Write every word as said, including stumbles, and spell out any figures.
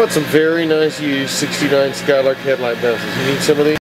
Got some very nice used sixty-nine Skylark Headlight Bezels. You need some of these?